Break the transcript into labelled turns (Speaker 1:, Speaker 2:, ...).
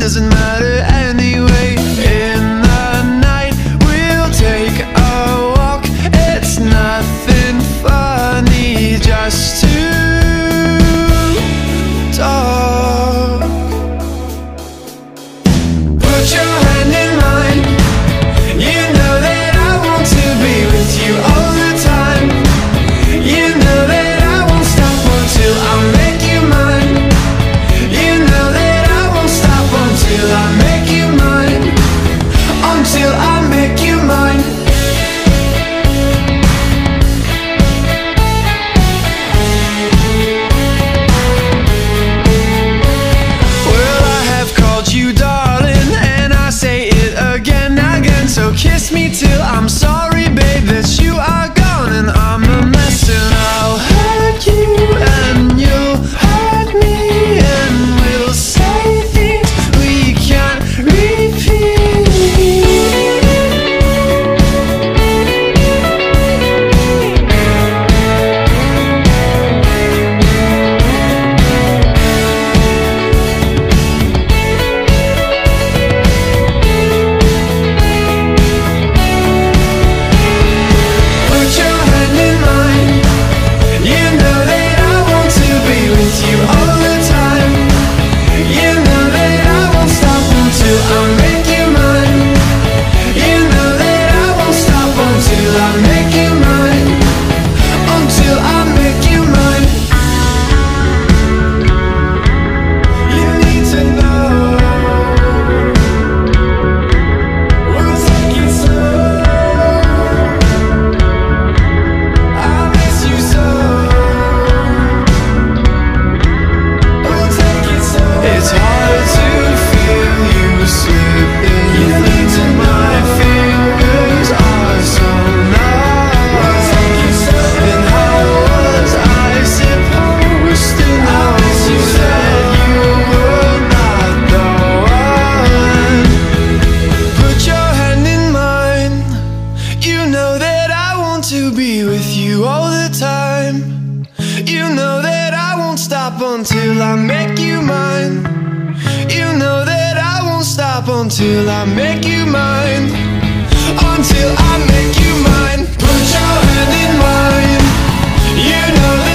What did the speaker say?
Speaker 1: doesn't matter anyway. In the night we'll take a walk. It's nothing funny just to talk. Put your hand in mine. You know that I want to be with you all the time. You know that I won't stop until I make you mine. You know that I won't stop until I make you mine. Until I make you mine. Well, I have called you darling, and I say it again, again. So kiss me till I'm sorry, babe, that you are gone and I'm a mess. And I'll hurt you and you'll hurt me, and we'll say things we can't repeat. Put your hand in mine. You know that I want to be with you all the time. You know that I won't stop until I make you mine. You know that I won't stop until I make you mine. Until I make you mine. You need to know. We'll take it slow. I miss you so. We'll take it slow. It's hard to feel you slipping. You need to know. My fingers are so numb. We'll take it slow. And how was I supposed to know that you were not the one? Put your hand in mine. You know that I want to be with you all the time. You know that I won't stop until I make you mine. You know that I won't stop until I make you mine. Until I make you mine. Put your hand in mine. You know that